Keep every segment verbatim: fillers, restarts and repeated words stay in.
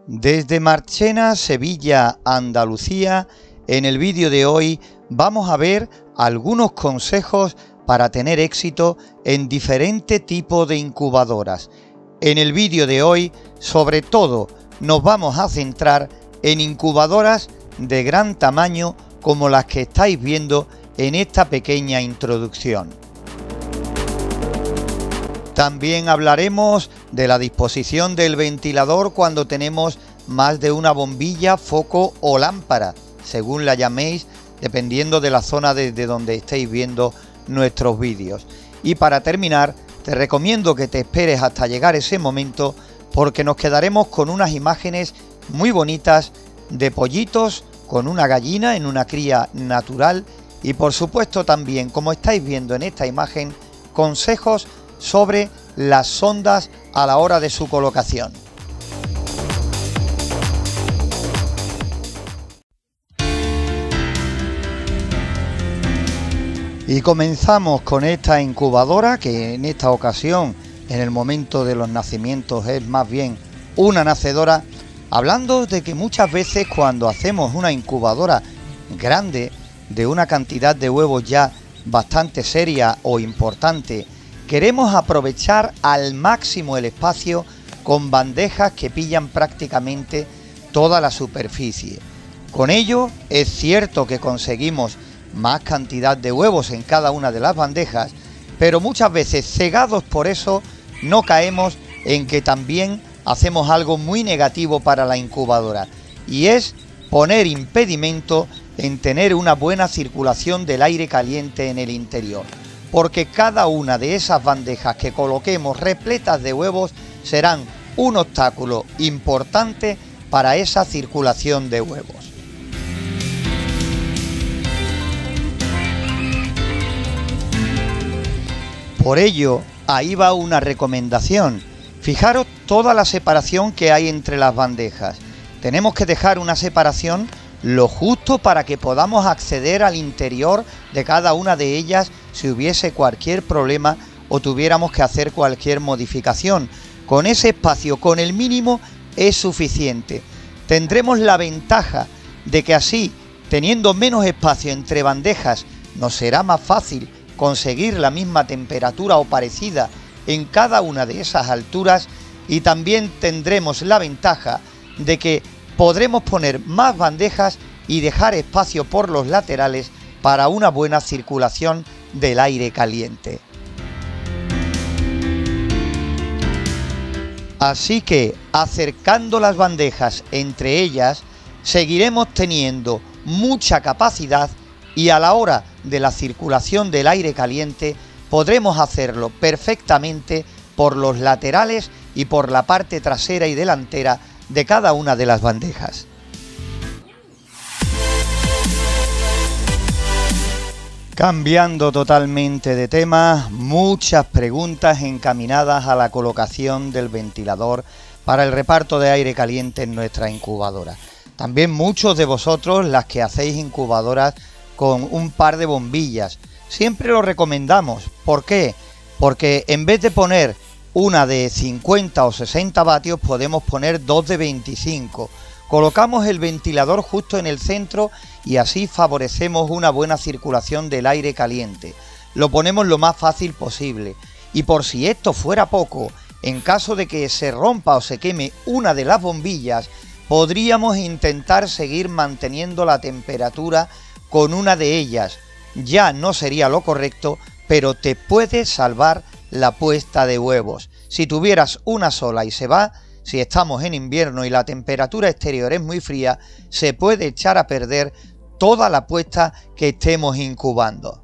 Desde Marchena, Sevilla, Andalucía, en el vídeo de hoy vamos a ver algunos consejos para tener éxito en diferentes tipos de incubadoras. En el vídeo de hoy, sobre todo, nos vamos a centrar en incubadoras de gran tamaño como las que estáis viendo en esta pequeña introducción. También hablaremos de la disposición del ventilador cuando tenemos más de una bombilla, foco o lámpara, según la llaméis, dependiendo de la zona desde donde estéis viendo nuestros vídeos. Y para terminar, te recomiendo que te esperes hasta llegar ese momento, porque nos quedaremos con unas imágenes muy bonitas de pollitos con una gallina en una cría natural y por supuesto también, como estáis viendo en esta imagen, consejos sobre las sondas a la hora de su colocación. Y comenzamos con esta incubadora, que en esta ocasión, en el momento de los nacimientos, es más bien una nacedora, hablando de que muchas veces cuando hacemos una incubadora grande, de una cantidad de huevos ya bastante seria o importante, queremos aprovechar al máximo el espacio con bandejas que pillan prácticamente toda la superficie. Con ello es cierto que conseguimos más cantidad de huevos en cada una de las bandejas, pero muchas veces cegados por eso no caemos en que también hacemos algo muy negativo para la incubadora, y es poner impedimento en tener una buena circulación del aire caliente en el interior, porque cada una de esas bandejas que coloquemos repletas de huevos serán un obstáculo importante para esa circulación de huevos. Por ello, ahí va una recomendación. Fijaros toda la separación que hay entre las bandejas. Tenemos que dejar una separación lo justo para que podamos acceder al interior de cada una de ellas si hubiese cualquier problema o tuviéramos que hacer cualquier modificación. Con ese espacio, con el mínimo, es suficiente. Tendremos la ventaja de que así, teniendo menos espacio entre bandejas, nos será más fácil conseguir la misma temperatura o parecida en cada una de esas alturas, y también tendremos la ventaja de que podremos poner más bandejas y dejar espacio por los laterales para una buena circulación del aire caliente. Así que, acercando las bandejas entre ellas, seguiremos teniendo mucha capacidad y a la hora de la circulación del aire caliente podremos hacerlo perfectamente por los laterales y por la parte trasera y delantera de cada una de las bandejas. Cambiando totalmente de tema, muchas preguntas encaminadas a la colocación del ventilador para el reparto de aire caliente en nuestra incubadora. También muchos de vosotros las que hacéis incubadoras con un par de bombillas. Siempre lo recomendamos. ¿Por qué? Porque en vez de poner una de cincuenta o sesenta vatios, podemos poner dos de veinticinco. Colocamos el ventilador justo en el centro y así favorecemos una buena circulación del aire caliente. Lo ponemos lo más fácil posible. Y por si esto fuera poco, en caso de que se rompa o se queme una de las bombillas, podríamos intentar seguir manteniendo la temperatura con una de ellas. Ya no sería lo correcto, pero te puede salvar la puesta de huevos. Si tuvieras una sola y se va, si estamos en invierno y la temperatura exterior es muy fría, se puede echar a perder toda la puesta que estemos incubando.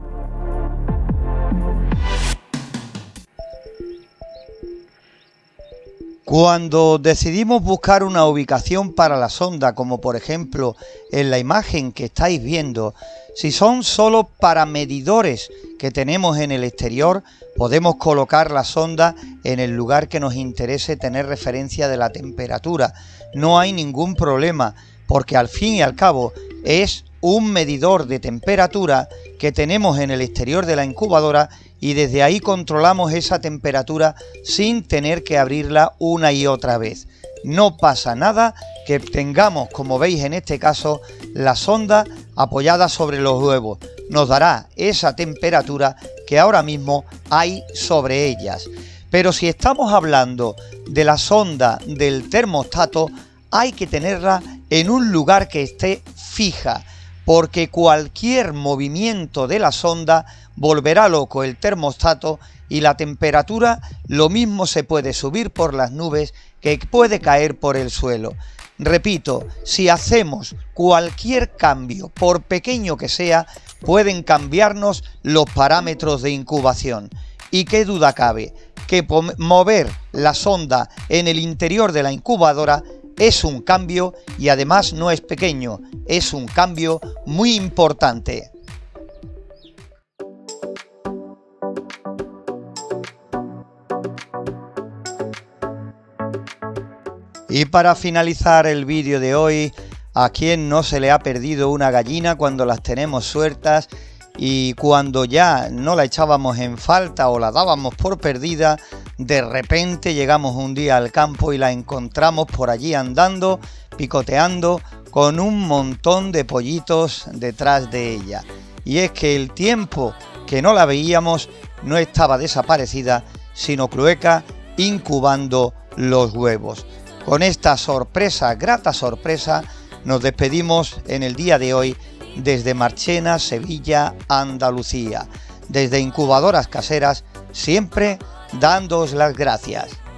Cuando decidimos buscar una ubicación para la sonda, como por ejemplo en la imagen que estáis viendo, si son solo para medidores que tenemos en el exterior, podemos colocar la sonda en el lugar que nos interese tener referencia de la temperatura. No hay ningún problema, porque al fin y al cabo es un medidor de temperatura que tenemos en el exterior de la incubadora y desde ahí controlamos esa temperatura sin tener que abrirla una y otra vez. no pasa nada que tengamos, como veis en este caso, la sonda apoyada sobre los huevos. Nos dará esa temperatura que ahora mismo hay sobre ellas. Pero si estamos hablando de la sonda del termostato, hay que tenerla en un lugar que esté fija, porque cualquier movimiento de la sonda volverá loco el termostato y la temperatura lo mismo se puede subir por las nubes que puede caer por el suelo. Repito, si hacemos cualquier cambio, por pequeño que sea, pueden cambiarnos los parámetros de incubación. ¿Y qué duda cabe? Que mover la sonda en el interior de la incubadora es un cambio y además no es pequeño, es un cambio muy importante. Y para finalizar el vídeo de hoy, ¿a quién no se le ha perdido una gallina cuando las tenemos sueltas y cuando ya no la echábamos en falta o la dábamos por perdida, de repente llegamos un día al campo y la encontramos por allí andando, picoteando, con un montón de pollitos detrás de ella? Y es que el tiempo que no la veíamos no estaba desaparecida, sino Clueca incubando los huevos. Con esta sorpresa, grata sorpresa, nos despedimos en el día de hoy desde Marchena, Sevilla, Andalucía. Desde Incubadoras Caseras, siempre dándoos las gracias.